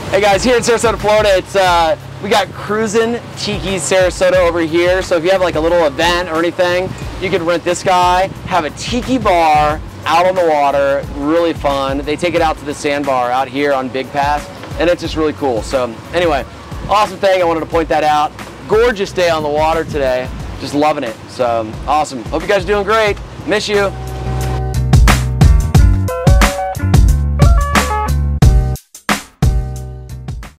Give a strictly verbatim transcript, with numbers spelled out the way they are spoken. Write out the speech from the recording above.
Hey guys, here in Sarasota, Florida, it's uh, we got Cruisin' Tiki Sarasota over here. So if you have like a little event or anything, you could rent this guy, have a tiki bar out on the water, really fun. They take it out to the sandbar out here on Big Pass, and it's just really cool. So anyway, awesome thing, I wanted to point that out. Gorgeous day on the water today, just loving it. So awesome. Hope you guys are doing great. Miss you.